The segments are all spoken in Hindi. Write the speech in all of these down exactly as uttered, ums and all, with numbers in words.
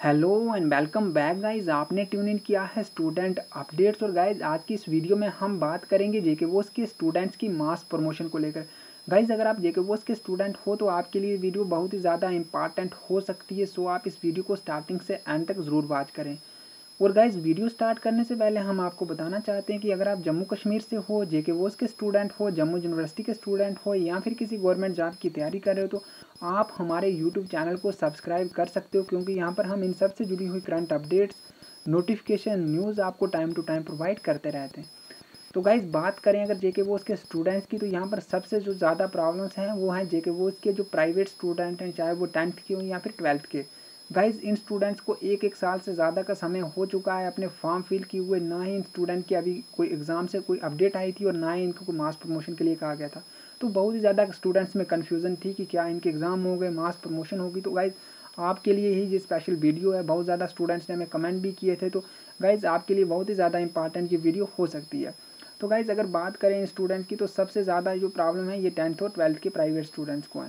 Hello and welcome back guys. आपने ट्यून इन किया है स्टूडेंट अपडेट्स। और गाइज आज की इस वीडियो में हम बात करेंगे जेके वोस के स्टूडेंट्स की मास प्रमोशन को लेकर। गाइज अगर आप जेके वोस के स्टूडेंट हो तो आपके लिए वीडियो बहुत ही ज़्यादा इंपॉर्टेंट हो सकती है, सो आप इस वीडियो को स्टार्टिंग से एंड तक ज़रूर वॉच करें। और गाइज वीडियो स्टार्ट करने से पहले हम आपको बताना चाहते हैं कि अगर आप जम्मू कश्मीर से हो, जेके वोस के स्टूडेंट हो, जम्मू यूनिवर्सिटी के स्टूडेंट हो या फिर किसी गवर्नमेंट जॉब की तैयारी कर रहे हो तो आप हमारे यूट्यूब चैनल को सब्सक्राइब कर सकते हो, क्योंकि यहाँ पर हम इन सब से जुड़ी हुई करंट अपडेट्स, नोटिफिकेशन, न्यूज़ आपको टाइम टू टाइम प्रोवाइड करते रहते हैं। तो गाइज बात करें अगर जेके वोस के स्टूडेंट्स की, तो यहाँ पर सबसे जो ज़्यादा प्रॉब्लम्स हैं वो हैं जेके वोस के जो प्राइवेट स्टूडेंट हैं, चाहे वो टेंथ के हों या फिर ट्वेल्थ के। गाइज इन स्टूडेंट्स को एक एक साल से ज़्यादा का समय हो चुका है अपने फॉर्म फिल किए हुए, ना ही इन स्टूडेंट की अभी कोई एग्ज़ाम से कोई अपडेट आई थी और ना ही इनको कोई मास प्रमोशन के लिए कहा गया था। तो बहुत ही ज़्यादा स्टूडेंट्स में कन्फ्यूज़न थी कि क्या इनके एग्ज़ाम हो गए, मास प्रमोशन होगी। तो गाइज आपके लिए ही ये स्पेशल वीडियो है। बहुत ज़्यादा स्टूडेंट्स ने हमें कमेंट भी किए थे, तो गाइज आपके लिए बहुत ही ज़्यादा इंपॉर्टेंट ये वीडियो हो सकती है। तो गाइज अगर बात करें इन स्टूडेंट की, तो सबसे ज़्यादा जो प्रॉब्लम है ये टेंथ और ट्वेल्थ के प्राइवेट स्टूडेंट्स को है।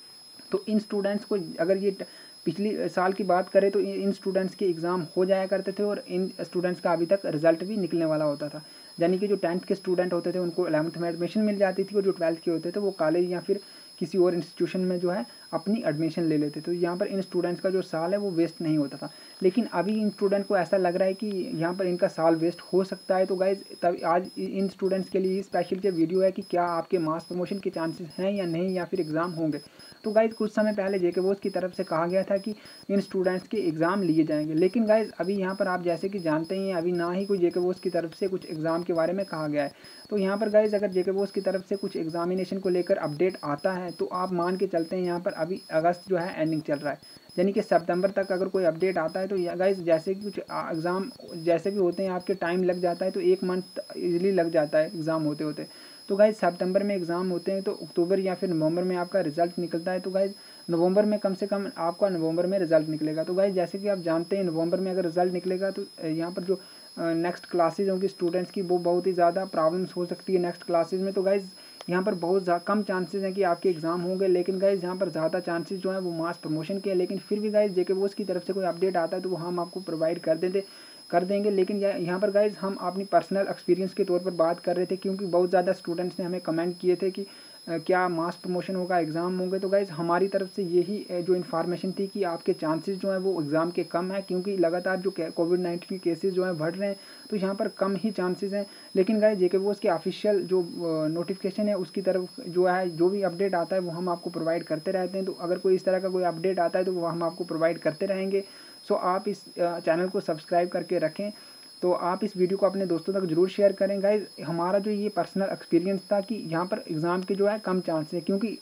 तो इन स्टूडेंट्स को अगर ये पिछली साल की बात करें तो इन स्टूडेंट्स के एग्ज़ाम हो जाया करते थे और इन स्टूडेंट्स का अभी तक रिजल्ट भी निकलने वाला होता था। यानी कि जो टेंथ के स्टूडेंट होते थे उनको इलेवंथ में एडमिशन मिल जाती थी और जो ट्वेल्थ के होते थे वो कॉलेज या फिर किसी और इंस्टीट्यूशन में जो है अपनी एडमिशन ले लेते। तो यहाँ पर इन स्टूडेंट्स का जो साल है वो वेस्ट नहीं होता था, लेकिन अभी इन स्टूडेंट को ऐसा लग रहा है कि यहाँ पर इनका साल वेस्ट हो सकता है। तो गाइज तब आज इन स्टूडेंट्स के लिए स्पेशल जो वीडियो है कि क्या आपके मास प्रमोशन के चांसेस हैं या नहीं, या फिर एग्ज़ाम होंगे। तो गाइज कुछ समय पहले जेके वोस की तरफ से कहा गया था कि इन स्टूडेंट्स के एग्ज़ाम लिए जाएंगे, लेकिन गाइज अभी यहाँ पर आप जैसे कि जानते ही हैं अभी ना ही कोई जेके वोस की तरफ से कुछ एग्ज़ाम के बारे में कहा गया है। तो यहाँ पर गाइज अगर जेके वोस की तरफ से कुछ एग्जामिनेशन को लेकर अपडेट आता है तो आप मान के चलते हैं यहाँ पर अभी अगस्त जो है एंडिंग चल रहा है, यानी कि सितंबर तक अगर कोई अपडेट आता है तो गाइज जैसे कि कुछ एग्ज़ाम जैसे भी होते हैं आपके टाइम लग जाता है, तो एक मंथ इजीली लग जाता है एग्ज़ाम होते होते। तो गाइज सितंबर में एग्ज़ाम होते हैं तो अक्टूबर या फिर नवंबर में आपका रिजल्ट निकलता है। तो गाइज नवंबर में कम से कम आपका नवंबर में रिजल्ट निकलेगा। तो गाइज जैसे कि आप जानते हैं नवंबर में अगर रिजल्ट निकलेगा तो यहाँ पर जो नेक्स्ट क्लासेज होंगी स्टूडेंट्स की वो बहुत ही ज़्यादा प्रॉब्लम्स हो सकती है नेक्स्ट क्लासेज में। तो गाइज यहाँ पर बहुत कम चांसेस हैं कि आपके एग्ज़ाम होंगे, लेकिन गाइज यहाँ पर ज़्यादा चांसेस जो है वो मास प्रमोशन के हैं। लेकिन फिर भी गाइज जेके वोस की तरफ से कोई अपडेट आता है तो वो हम आपको प्रोवाइड कर देते कर देंगे। लेकिन यहाँ पर गाइज हम अपनी पर्सनल एक्सपीरियंस के तौर पर बात कर रहे थे, क्योंकि बहुत ज़्यादा स्टूडेंट्स ने हमें कमेंट किए थे कि क्या मास प्रमोशन होगा, एग्ज़ाम होंगे। तो गाइज हमारी तरफ से यही जो इन्फॉर्मेशन थी कि आपके चांसेस जो हैं वो एग्ज़ाम के कम है, क्योंकि लगातार जो कोविड नाइन्टीन के केसेस जो हैं बढ़ रहे हैं, तो यहाँ पर कम ही चांसेस हैं। लेकिन गाइज जेके वोस के ऑफिशियल जो नोटिफिकेशन है उसकी तरफ जो है जो भी अपडेट आता है वो हम आपको प्रोवाइड करते रहते हैं। तो अगर कोई इस तरह का कोई अपडेट आता है तो वो हम आपको प्रोवाइड करते रहेंगे। सो आप इस चैनल को सब्सक्राइब करके रखें। तो आप इस वीडियो को अपने दोस्तों तक जरूर शेयर करें। गाइज हमारा जो ये पर्सनल एक्सपीरियंस था कि यहाँ पर एग्ज़ाम के जो है कम चांस है, क्योंकि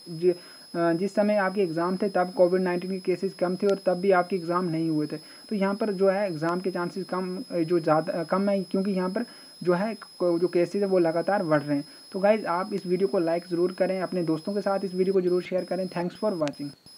जिस समय आपके एग्ज़ाम थे तब कोविड नाइन्टीन के केसेस कम थे और तब भी आपके एग्ज़ाम नहीं हुए थे। तो यहाँ पर जो है एग्ज़ाम के चांसेस कम जो ज़्यादा कम है, क्योंकि यहाँ पर जो है जो केसेस है वो लगातार बढ़ रहे हैं। तो गाइज आप इस वीडियो को लाइक ज़रूर करें, अपने दोस्तों के साथ इस वीडियो को जरूर शेयर करें। Thanks for watching.